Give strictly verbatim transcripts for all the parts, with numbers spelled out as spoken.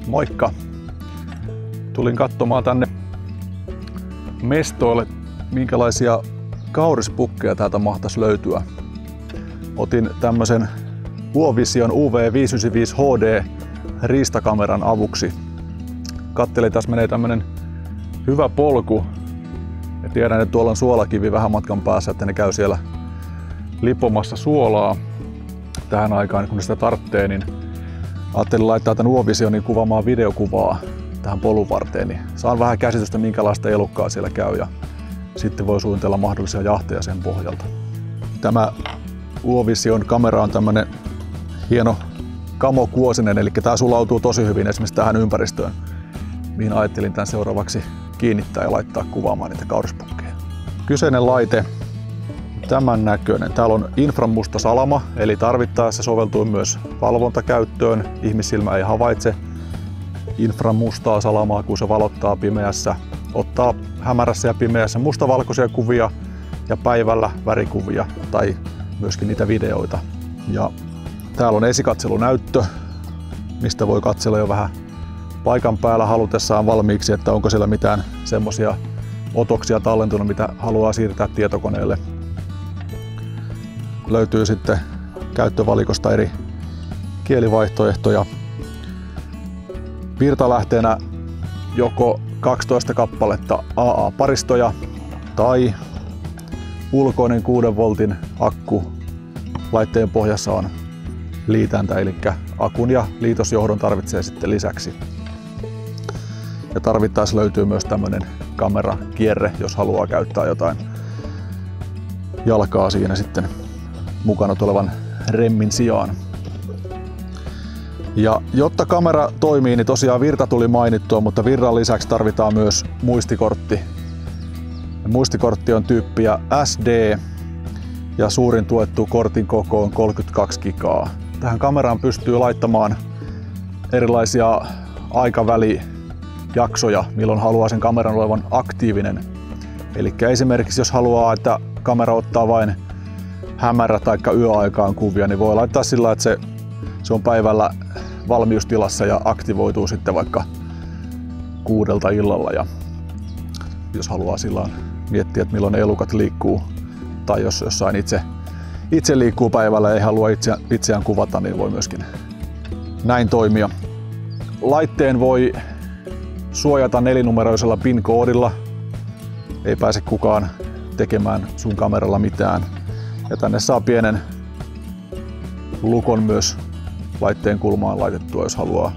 Moikka! Tulin katsomaan tänne mestoille, minkälaisia kaurispukkeja täältä mahtaisi löytyä. Otin tämmösen Uovision U V viisisataayhdeksänkymmentäviisi H D riistakameran avuksi. Kattelin, tässä menee tämmönen hyvä polku. Ja tiedän, että tuolla on suolakivi vähän matkan päässä, että ne käy siellä lipomassa suolaa tähän aikaan, kun ne sitä tarvitsee, niin ajattelin laittaa tämän Uovisionin kuvaamaan videokuvaa tähän polun varteen, niin saan vähän käsitystä, minkälaista elukkaa siellä käy, ja sitten voi suunnitella mahdollisia jahteja sen pohjalta. Tämä Uovision kamera on tämmönen hieno kamokuosinen, eli tää sulautuu tosi hyvin esimerkiksi tähän ympäristöön, mihin ajattelin tämän seuraavaksi kiinnittää ja laittaa kuvaamaan niitä kaurispukkeja. Kyseinen laite, tämän näköinen. Täällä on inframusta salama, eli tarvittaessa soveltuu myös valvontakäyttöön. Ihmissilmä ei havaitse inframustaa salamaa, kun se valottaa pimeässä. Ottaa hämärässä ja pimeässä mustavalkoisia kuvia ja päivällä värikuvia tai myöskin niitä videoita. Ja täällä on esikatselunäyttö, mistä voi katsella jo vähän paikan päällä halutessaan valmiiksi, että onko siellä mitään semmoisia otoksia tallentunut, mitä haluaa siirtää tietokoneelle. Löytyy sitten käyttövalikosta eri kielivaihtoehtoja. Virtalähteenä joko kaksitoista kappaletta A A-paristoja tai ulkoinen kuuden voltin akku. Laitteen pohjassa on liitäntä, eli akun ja liitosjohdon tarvitsee sitten lisäksi. Ja tarvittaessa löytyy myös tämmöinen kamerakierre, jos haluaa käyttää jotain jalkaa siinä sitten mukana tulevan remmin sijaan. Ja jotta kamera toimii, niin tosiaan virta tuli mainittua, mutta virran lisäksi tarvitaan myös muistikortti. Ja muistikortti on tyyppiä S D ja suurin tuettu kortin koko on kolmekymmentäkaksi gigaa. Tähän kameraan pystyy laittamaan erilaisia aikavälijaksoja, milloin haluaa sen kameran olevan aktiivinen. Eli esimerkiksi jos haluaa, että kamera ottaa vain hämärä- tai yöaikaan kuvia, niin voi laittaa sillä, että se, se on päivällä valmiustilassa ja aktivoituu sitten vaikka kuudelta illalla. Ja jos haluaa sillä miettiä, että milloin ne elukat liikkuu, tai jos jossain itse, itse liikkuu päivällä ja ei halua itse, itseään kuvata, niin voi myöskin näin toimia. Laitteen voi suojata nelinumeroisella PIN-koodilla. Ei pääse kukaan tekemään sun kameralla mitään. Ja tänne saa pienen lukon myös laitteen kulmaan laitettua, jos haluaa,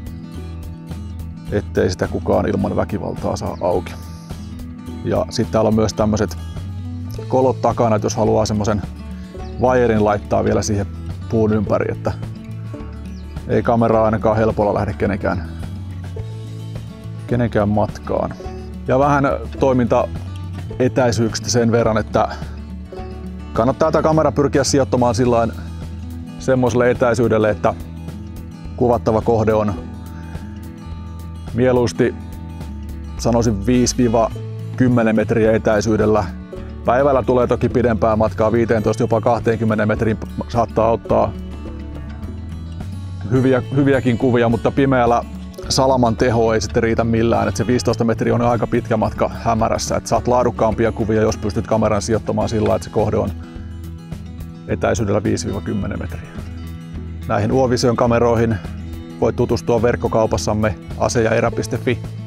ettei sitä kukaan ilman väkivaltaa saa auki. Ja sitten täällä on myös tämmöiset kolot takana, että jos haluaa semmoisen vaijerin laittaa vielä siihen puun ympäri, että ei kameraa ainakaan helpolla lähde kenenkään, kenenkään matkaan. Ja vähän toimintaetäisyyksistä sen verran, että kannattaa tätä kamera pyrkiä sijoittamaan sillain semmoiselle etäisyydelle, että kuvattava kohde on mieluusti sanoisin viisi kymmenen metriä etäisyydellä. Päivällä tulee toki pidempää matkaa, viisitoista jopa kaksikymmentä metriin saattaa ottaa hyviä, hyviäkin kuvia, mutta pimeällä salaman teho ei sitten riitä millään. Et se viisitoista metriä on aika pitkä matka hämärässä, että saat laadukkaampia kuvia, jos pystyt kameran sijoittamaan sillä, että se kohde on etäisyydellä viisi kymmenen metriä. Näihin Uovision kameroihin voit tutustua verkkokaupassamme ase ja erä piste fi.